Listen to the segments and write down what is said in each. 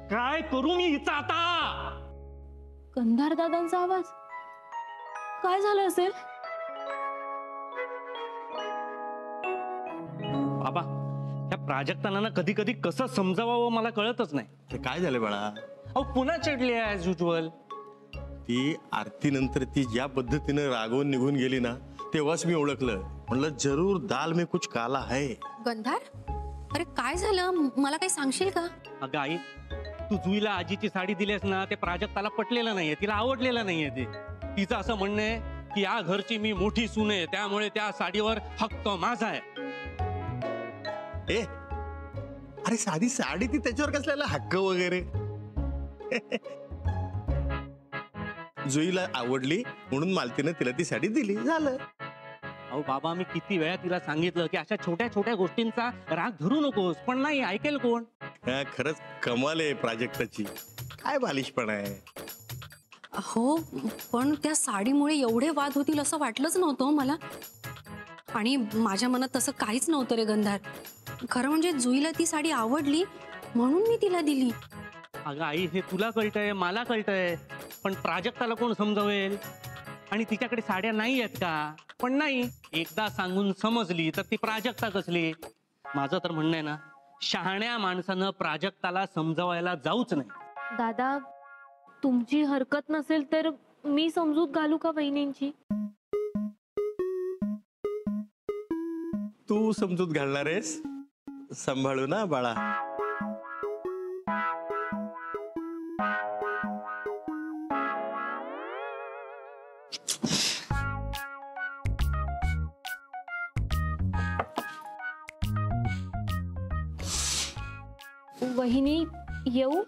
काय करू मी हिचा आता? गंधार दादांचा आवाज. काय झालं असेल? बाबा, त्या प्राजक्तांना कधी कधी कसं समजावं मला कळतच नाही. ते काय झालं बाळा? अहो पुन्हा चिडली आहे ऍज युजुअल. ती आरती नंतर ती ज्या पद्धतीने रागवून निघून गेली ना, तेव्हाच मी ओळखलं. म्हणलं जरूर दाल में कुछ काला है. गंधार, अरे काय झालं, मला काही सांगशील का? अगं आई, तू जुईला आजीची साडी दिलीस ना, ते प्राजक्ताला पटलेलं नाहीये, तिला आवडलेलं नाहीये. ते तिचं असं म्हणणं आहे की या घरची मी मोठी सून आहे, त्यामुळे त्या साडीवर हक्क माझा आहे. ए अरे साधी साडी, ती त्याच्यावर कसल्याला हक्क वगैरे? जुईला आवडली म्हणून मालतीने तिला ती साडी दिली, झालं. अहो बाबा, मी किती वेळा तिला सांगितलं की अशा छोट्या छोट्या गोष्टींचा राग धरू नकोस, पण नाही ऐकेल कोण? खरंच कमाल आहे प्राजक्ताची. काय बालिशपणा आहे. हो, पण त्या साडीमुळे एवढे वाद होतील असं वाटलंच नव्हतं मला. आणि माझ्या मनात तसं काहीच नव्हतं रे गंधार. खरं म्हणजे जुईला ती साडी आवडली म्हणून मी तिला दिली. अगं आई, हे तुला कळतंय, मला कळतंय, पण प्राजक्ताला कोण समजावेल? आणि तिच्याकडे साड्या नाही आहेत का? पण नाही, एकदा सांगून समजली तर ती प्राजक्ता कसली? माझं तर म्हणणं आहे ना, शहाण्या माणसानं प्राजक्ताला समजावायला जाऊच नाही. दादा, तुमची हरकत नसेल तर मी समजूत घालू का वहिनींची? तू समजूत घालणार आहेस? सांभाळू ना बाळा. वहिनी, येऊ?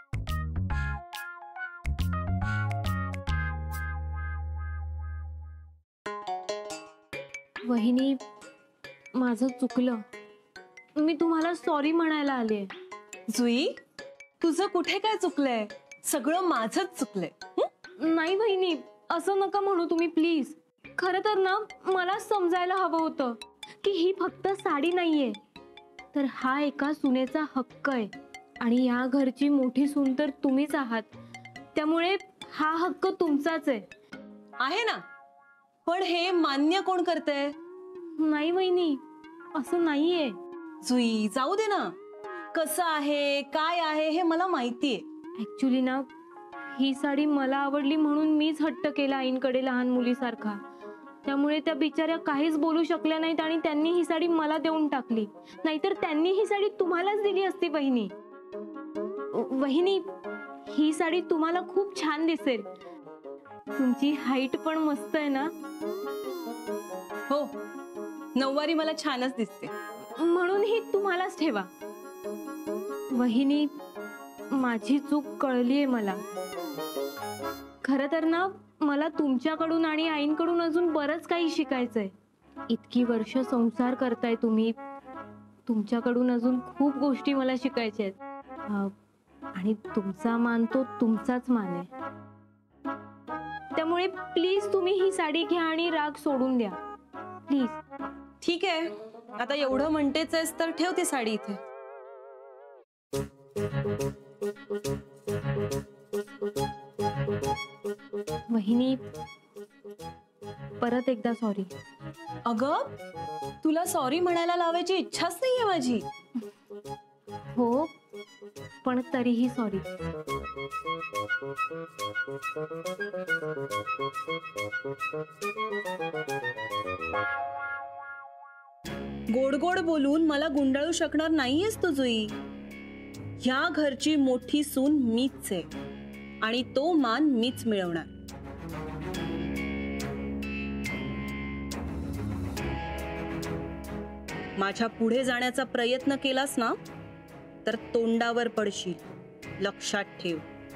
वहिनी, माझं चुकलं. मी तुम्हाला सॉरी म्हणायला आले. जुई, तुझं कुठे काय चुकलंय? सगळं माझंच चुकलंय. नाही वहिनी, असं नका म्हणू तुम्ही प्लीज. खरं तर ना, मला समजायला हवं होतं की ही फक्त साडी नाहीये, तर हा एका सुनेचा हक्क आहे. आणि या घरची मोठी सून तर तुम्हीच आहात, त्यामुळे हा हक्क तुमचाच आहे ना. पण हे मान्य कोण करतंय? नाही वहिनी, असं नाहीये. जुई, जाऊ दे ना. कसं आहे, काय आहे हे मला माहितीये. ऍक्च्युली ना, ही साडी मला आवडली म्हणून मीच हट्ट केला आईंकडे लहान मुलीसारखा. त्यामुळे त्या बिचाऱ्या काहीच बोलू शकल्या नाहीत आणि त्यांनी ही साडी मला देऊन टाकली. नाहीतर त्यांनी ही साडी तुम्हालाच दिली असती. वहिनी, वहिनी, ही साडी तुम्हाला खूप छान दिसेल. तुमची हाईट पण मस्त आहे ना. हो, नऊवारी मला छानच दिसते, म्हणून ही तुम्हालाच ठेवा. वहिनी, माझी चूक कळलीये मला. खरं तर ना, मला तुमच्याकडून आणि आईंकडून अजून बरंच काही शिकायचंय. इतकी वर्ष संसार करताय तुम्ही, तुमच्याकडून अजून खूप गोष्टी मला शिकायच्या आहेत. आणि तुमचा मान तो तुमचाच मान आहे. त्यामुळे प्लीज तुम्ही ही साडी घ्या आणि राग सोडून द्या प्लीज. ठीक आहे, आता एवढं म्हणतेच आहेस तर ठेव ती साडी इथे. वहिनी, परत एकदा सॉरी. अगं, तुला सॉरी म्हणायला लावायची इच्छाच नाहीये माझी. हो, पण तरीही सॉरी. गोड गोड बोलून मला गुंडाळू शकणार नाहीयेस तू जुई. ह्या घरची मोठी सून मीच आहे आणि तो मान मीच मिळवणार. माझ्या पुढे जाण्याचा प्रयत्न केलास ना तर तोंडावर पडशील, लक्षात ठेव.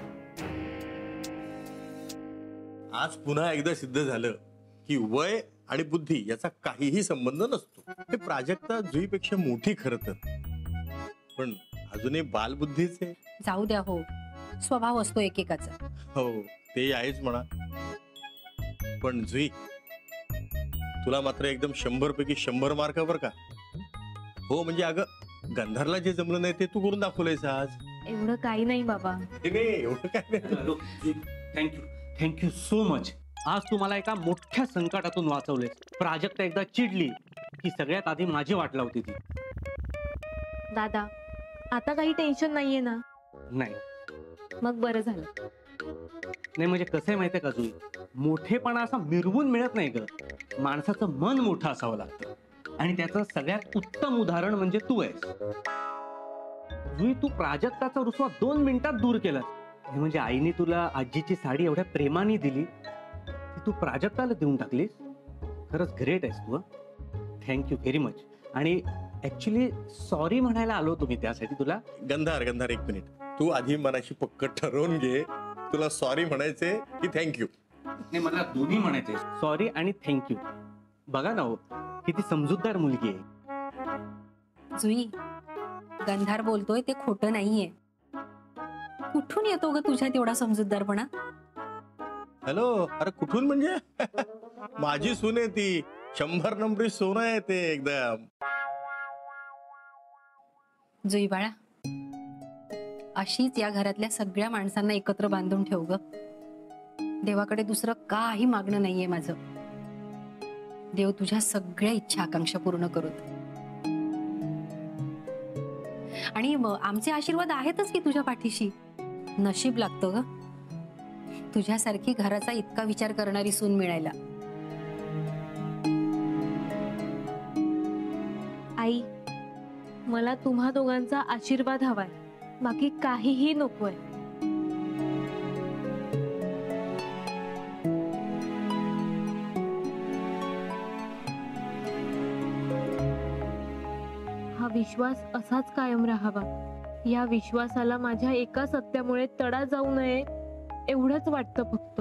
आज पुन्हा एकदा सिद्ध झालं की वय आणि बुद्धी याचा काहीही संबंध नसतो. हे प्राजक्ता जुईपेक्षा मोठी खरं तर, पण अजूनही बालबुद्धीच आहे. जाऊ द्या हो, स्वभाव असतो एकेकाचा. हो, ते आहेच म्हणा. पण जुई, तुला मात्र एकदम 100 पैकी 100 मार्क बर का. हो म्हणजे अगं, गंधारला जे जमलं नाही ते तू करून दाखवलंयस आज. एवढं काही नाही बाबा. हे नाही एवढं काय नाही. Thank you so much. आज तुम्हाला एका मोठ्या संकटातून वाचवले. प्राजक्ता एकदा चिडली की सगळ्यात आधी माझी वाट लावते ती. दादा आता काही टेन्शन नाहीये ना? नाही मग बरं झालं. नाही म्हणजे कसं आहे माहितीये का जुई, मोठेपणा असा मिरवून मिळत नाही ग. माणसाचं मन मोठं असावं लागतं आणि त्याचं सगळ्यात उत्तम उदाहरण म्हणजे तू आहेस. जुई तू प्राजक्ताचा रुसवा 2 मिनिटात दूर केलास. हे म्हणजे आईने तुला आजीची साडी एवढ्या प्रेमाने दिली ती तू प्राजक्ताला देऊन टाकलीस. खरंच ग्रेट आहेस तू. Thank you very much. आणि ऍक्च्युली सॉरी म्हणायला आलो तुम्ही त्यासाठी तुला. गंधार एक मिनिट. तू आधी मनाशी पक्क ठरवून घे तुला सॉरी म्हणायचे की थँक्यू. नाही मला दोन्ही म्हणायचे, सॉरी आणि थँक्यू. बघा ना हो किती समजूतदार मुलगी आहे. जुई, गंधार बोलतोय ते खोटं नाहीये. कुठून येतो ग तुझ्या तेवढा समजूतदारपणा? हॅलो, अरे कुठून म्हणजे माझी सून आहे ती. 100 नंबरी सोनं आहे ते एकदम. जुई बाळा, अशीच या घरातल्या सगळ्या माणसांना एकत्र बांधून ठेव ग. देवाकडे दुसरं काही मागणं नाहीये माझं. देव तुझ्या सगळ्या इच्छा आकांक्षा पूर्ण करूत. आणि आमचे आशीर्वाद आहेतच की तुझ्या पाठीशी. नशीब लागतं ग तुझ्यासारखी घराचा इतका विचार करणारी सून मिळायला. आई मला तुम्हा दोघांचा आशीर्वाद हवाय, बाकी काहीही नकोय. हा विश्वास असाच कायम राहावा. या विश्वासाला माझ्या एका सत्यामुळे तडा जाऊ नये एवढंच वाटतं फक्त.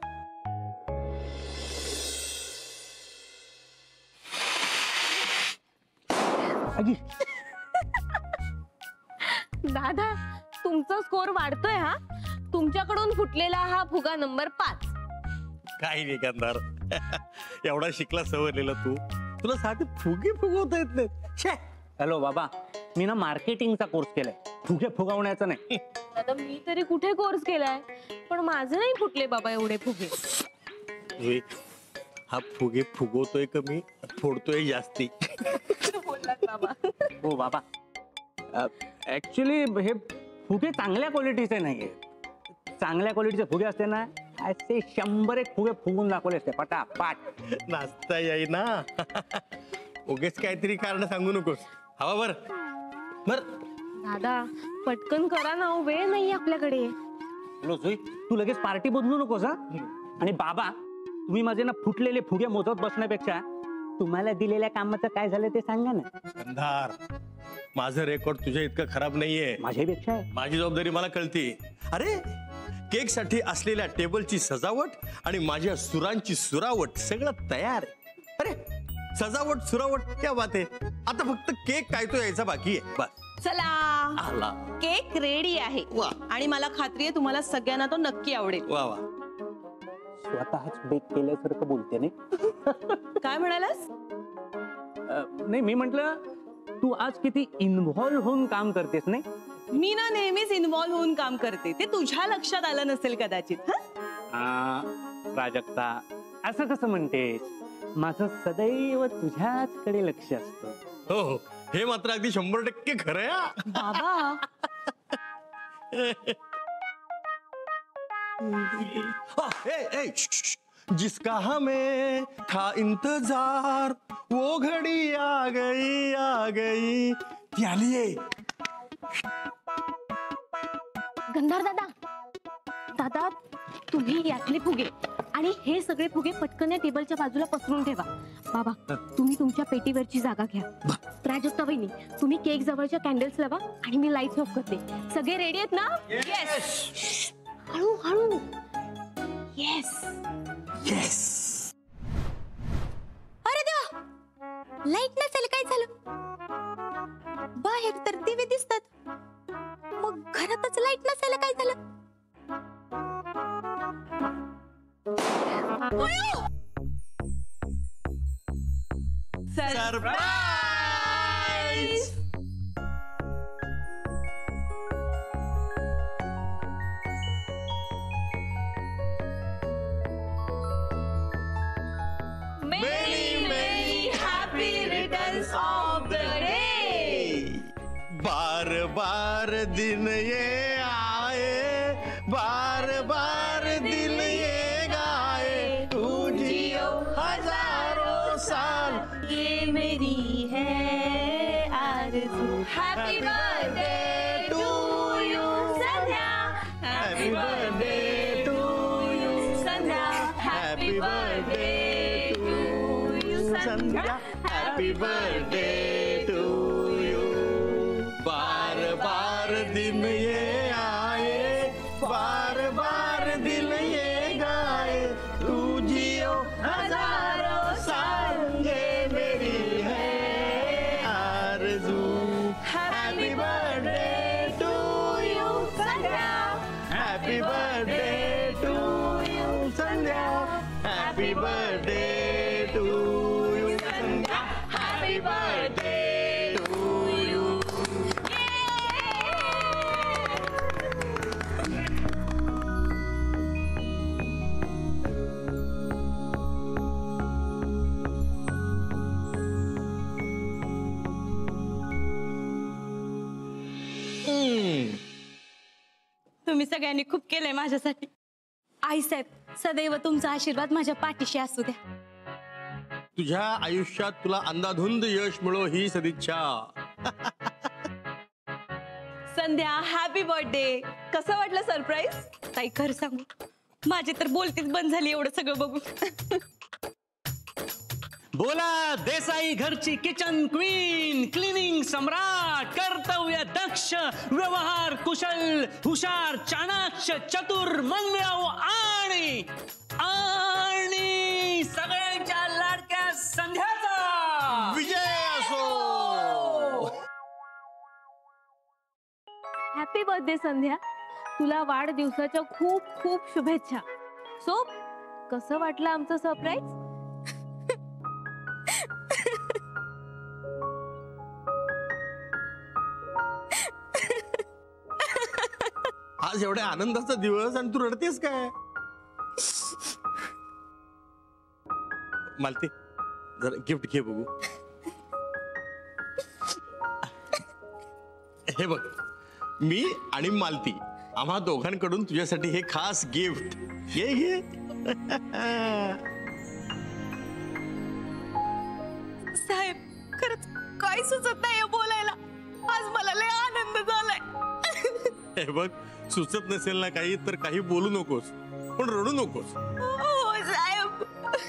दादा तुमचा स्कोर वाढतोय हा. तुमच्याकडून फुटलेला हा फुगा नंबर 5. काही नाही गंधार. एवढा शिकला सवरलेला तू, तुला साधे फुगे फुगवता येत नाहीत. हॅलो बाबा, मी ना मार्केटिंगचा कोर्स केलाय, फुगे फुगवण्याचा नाही. दादा मी तरी कुठे कोर्स केलाय, पण माझे नाही फुटले बाबा एवढे फुगे. जुई, हा फुगे फुगवतोय कमी, फोडतोय जास्ती. बोललात बाबा. हो बाबा, ऍक्च्युली हे फुगे चांगल्या क्वालिटीचे नाहीये. चांगल्या क्वालिटीचे फुगे असते ना असे 100 फुगे फुगून दाखवले असते पटापाट. नाचता येई ना. उगेच काहीतरी कारण सांगू नकोस. हवा बर बर. दादा पटकन करा ना, वेळ नाही आपल्याकडे. हॅलो जुई, तू लगेच पार्टी बदलू नकोस हा. आणि बाबा तुम्ही माझे ना फुटलेले फुगे मोजत बसण्यापेक्षा तुम्हाला दिलेल्या कामाचं काय झालं ते सांगा ना. गंधार, माझं रेकॉर्ड तुझ्या इतकं खराब नाहीये. माझ्यापेक्षा आहे. माझी जबाबदारी मला कळते. अरे केक साठी असलेल्या टेबलची सजावट आणि माझ्या सुरांची सुरावट सगळं तयार आहे. अरे सजावट सुरावट क्या बात आहे. आता फक्त केक काय तो यायचा बाकी आहे बस. चला आला. केक रेडी आहे. वा. आणि मला खात्री आहे तुम्हाला सगळ्यांना तो नक्की आवडेल. वा वा. स्वतःच बेक केल्यासारखं बोलते नाही. काय म्हणालास? नाही मी म्हंटल तू आज किती इन्व्हॉल्व होऊन काम करतेस नाही. मी ना नेहमीच इन्व्हॉल्व होऊन काम करते, ते तुझ्या लक्षात आलं नसेल कदाचित. प्राजक्ता असं कसं म्हणतेस. माझं सदैव तुझ्याचकडे लक्ष असतं. हो हो, हे मात्र अगदी 100% खरं आहे. बाबा जिसका हमें था इंतजार वो घड़ी आ गई. ती आलीये. गंधार दादा, दादा तुम्ही यातले फुगे आणि हे सगळे फुगे पटकन या टेबलच्या बाजूला पसरून ठेवा. बाबा तुम्ही तुमच्या पेटीवरची जागा घ्या. प्राजक्ता वहिनी तुम्ही केक जवळच्या कॅन्डल्स लावा आणि मी लाईट्स ऑफ करते. सगळे रेडी आहेत ना? येस. हळू हळू. Yes yes. अरे देवा, लाईट नसेल काय झालं? बाहेर तर दिवे दिसतात, मग घरातच लाईट नसेल काय झालं? सरप्राईज. बार दिन ये आए, बार बार दिल ये गाए, तू जियो हजारों साल, ये मेरी है आरज़ू। Happy birthday to you Sandhya, happy birthday to you Sandhya, happy birthday to you Sandhya, happy birthday to you. बार बार दिन ये आए, बार बार दिल ये गाए, तू जियो हजारों साल, ये मेरी है आरज़ू। Happy birthday to you Sandhya, happy birthday to you Sandhya, happy birthday to you Sandhya, happy birthday to you. तुम्ही सगळ्यांनी खूप केलंय माझ्यासाठी. आई साहेब सदैव तुमचा आशीर्वाद माझ्या पाठीशी असू द्या. तुझ्या आयुष्यात तुला अंधाधुंद यश मिळो ही सदिच्छा. Sandhya happy birthday. कसं वाटलं सरप्राईज? ताई खरं सांगू माझी तर बोलतीच बंद झाली एवढं सगळं बघून. बोला देसाई घरची किचन क्वीन, क्लिनिंग सम्राट, कर्तव्य दक्ष, व्यवहार कुशल, हुशार, चाणाक्ष, चतुर, मनमिळाऊ आणि आणि सगळ्यांच्या लाडक्या संध्याचा विजय असो. Happy birthday Sandhya. तुला वाढदिवसाच्या खूप खूप शुभेच्छा. सो कसं वाटलं आमचं सरप्राईज? आज एवढ्या आनंदाचा दिवस आणि तू रडतेस काय? मालती जरा गिफ्ट घे बघू. हे बघ, मी आणि मालती आम्हा दोघांकडून तुझ्यासाठी हे खास गिफ्ट. ये घे. साहेब खरंच काय सुचत नाही बोलायला. आज मला लय आनंद झालाय. हे बघ, सुचत नसेल ना काही तर काही बोलू नकोस, पण रडू नकोस. हो साहेब.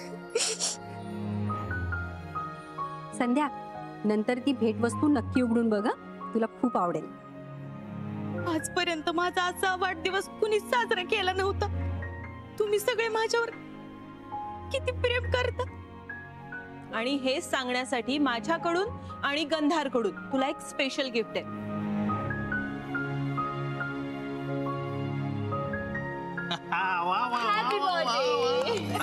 संध्या नंतर ती भेटवस्तू नक्की उघडून बघा, तुला खूप आवडेल. आजपर्यंत माझा असा वाढदिवस कुणीच साजरा केला नव्हता. तुम्ही सगळे माझ्यावर किती प्रेम करता. आणि हे सांगण्यासाठी माझ्याकडून आणि गंधारकडून तुला एक स्पेशल गिफ्ट आहे. Happy birthday.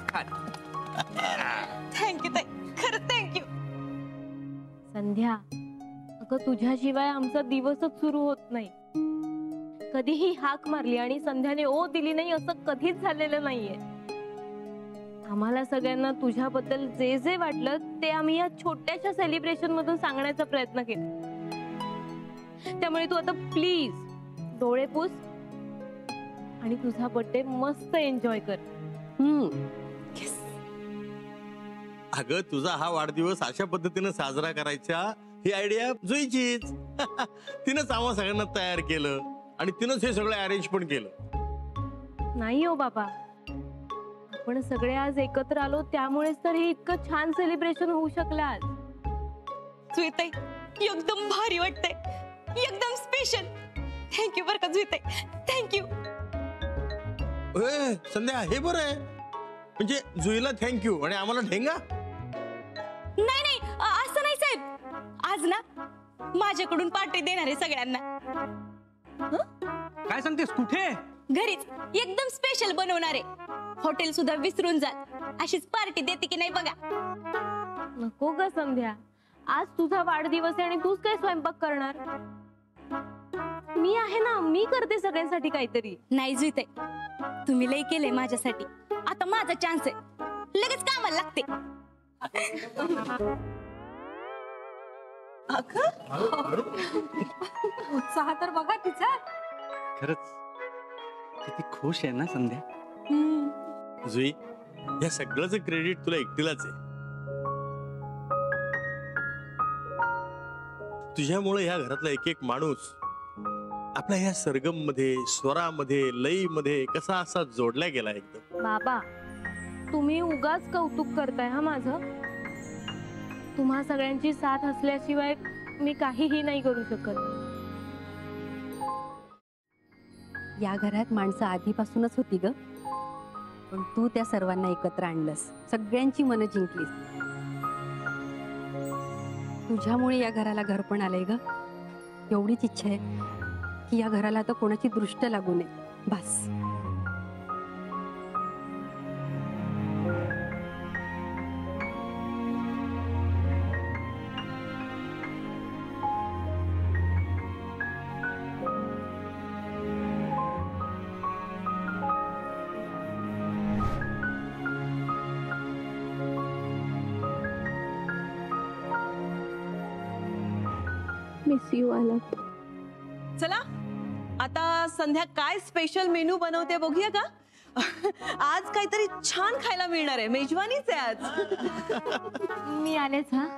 थँक्यू ताई, खरंच थँक्यू. संध्या अगं तुझ्याशिवाय आमचा दिवसच सुरू होत नाही. कधीही हाक मारली आणि संध्याने ओ दिली नाही असं कधीच झालेलं नाहीये. आम्हाला सगळ्यांना तुझ्याबद्दल जे जे वाटलं ते आम्ही या छोट्याशा सेलिब्रेशन मधून सांगण्याचा प्रयत्न केला. त्यामुळे तू आता प्लीज डोळे पुस आणि तुझा बर्थडे मस्त एन्जॉय कर. अगं तुझा हा वाढदिवस अशा पद्धतीने साजरा करायचा ही आयडिया जुईचीच. तिनंच आम्हा सगळ्यांना तयार केलं आणि तिनंच हे सगळं अरेंज पण केलं. नाही हो बाबा, आपण सगळे आज एकत्र आलो त्यामुळेच तर हे इतकं छान सेलिब्रेशन होऊ शकलं आज. जुईताई एकदम भारी वाटतंय, एकदम स्पेशल. थँक्यू बरं का जुईताई, थँक्यू. संध्या हे बरं आहे, म्हणजे जुईला थँक्यू आणि आम्हाला ठेंगा. नाही नाही असं नाही साहेब. आज ना माझ्याकडून पार्टी देणार आहे सगळ्यांना. काय सांगतेस? कुठे? घरीच एकदम स्पेशल बनवणार आहे. हॉटेल सुद्धा विसरून जा, अशीच पार्टी देते की नाही बघा. नको ग संध्या, आज तुझा वाढदिवस आहे आणि तूच काय स्वयंपाक करणार? मी आहे ना, मी करते सगळ्यांसाठी काहीतरी. नाही जुईताई, तुम्ही लई केलंय माझ्यासाठी. आता माझा चान्स आहे, लगेच कामाला लागते. उत्साह तर बघा तिचा. खरंच किती खुश आहे ना संध्या. जुई, या सगळ्याचं क्रेडिट तुला एकटीलाच आहे. तुझ्यामुळे ह्या घरातला एक एक माणूस आपल्या ह्या सरगम मध्ये, स्वरामध्ये, लयीमध्ये कसा असा जोडला गेला एकदम. बाबा, तुम्ही उगाच कौतुक करताय हा माझं. तुम्हा सगळ्यांची साथ असल्याशिवाय मी काहीही नाही करू शकत. या घरात माणसं आधीपासूनच होती ग, पण तू त्या सर्वांना एकत्र आणलंस, सगळ्यांची मनं जिंकलीस. तुझ्यामुळे या घराला घर पण आलंय ग. एवढीच इच्छा आहे की या घराला आता कोणाची दृष्ट लागू नये, बस. मिस यू आलाप. चला आता संध्या काय स्पेशल मेनू बनवते बघूया का. आज काहीतरी छान खायला मिळणार आहे. मेजवानीच आहे आज. मी आलेच हा.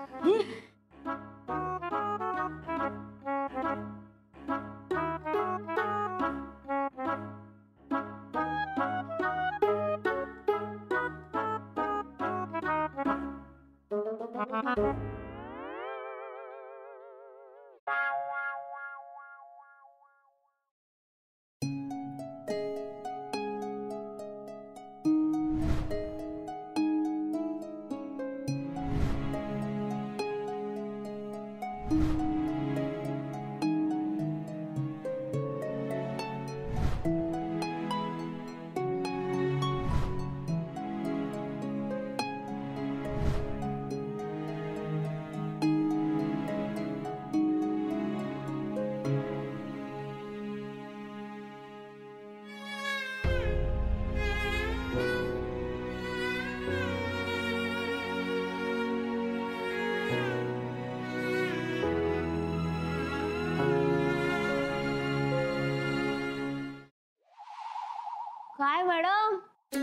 काय मॅडम,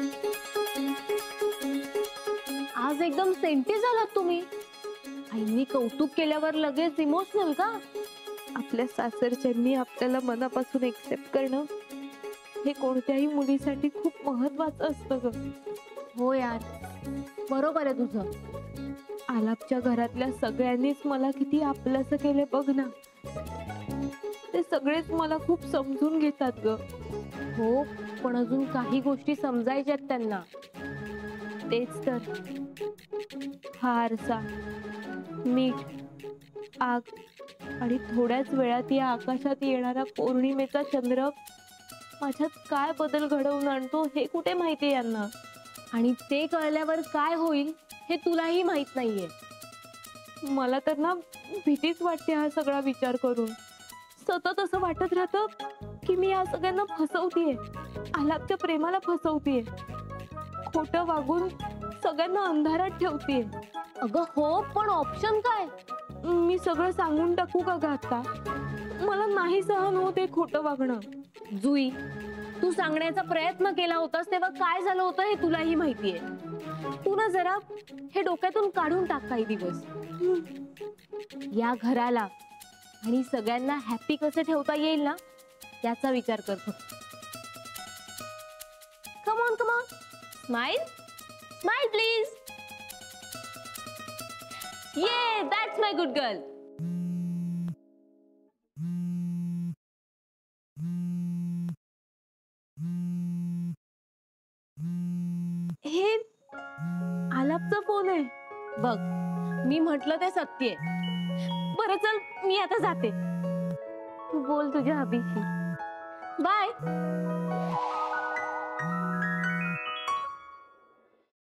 आज एकदम सेंटी झालात तुम्ही. आईनी कौतुक केल्यावर लगेच इमोशनल का? आपल्या सासरच्यांनी आपल्याला मनापासून एक्सेप्ट करणं हे कोणत्याही मुलीसाठी खूप महत्वाचं असतं ग. हो यार, बरोबर आहे तुझं. आलापच्या घरातल्या सगळ्यांनीच मला किती आपलंसं केलं बघ ना. ते सगळेच मला खूप समजून घेतात ग. हो, पण अजून काही गोष्टी समजायच्यात त्यांना. तेच तर, हा आरसा, मीठ, आग आणि थोड्याच वेळात या आकाशात येणारा पौर्णिमेचा चंद्र माझ्यात काय बदल घडवून आणतो हे कुठे माहिती यांना. आणि ते कळल्यावर काय होईल हे तुलाही माहित नाहीये. मला तर ना भीतीच वाटते हा सगळा विचार करून. सतत असं वाटत राहतं की मी या सगळ्यांना फसवतीये, आलापच्या प्रेमाला फसवतीये, खोटं वागून सगळ्यांना अंधारात ठेवतीये. अगं हो, पण ऑप्शन काय? मी सगळं सांगून टाकू का ग आता? मला नाही सहन होत हे खोटं वागणं. जुई, तू सांगण्याचा प्रयत्न केला होतास तेव्हा काय झालं होतं हे तुलाही माहितीये. तू ना जरा हे डोक्यातून काढून टाक काही दिवस. या घराला आणि सगळ्यांना हॅपी कसे ठेवता येईल ना याचा विचार करतो. Come on come on, smile smile please. Yeah, that's my good girl. हे आलापचा फोन आहे बघ. मी म्हटलं ते सत्य आहे. बरं चल, मी आता जाते. तू बोल तुझ्या हबीशी. बाय.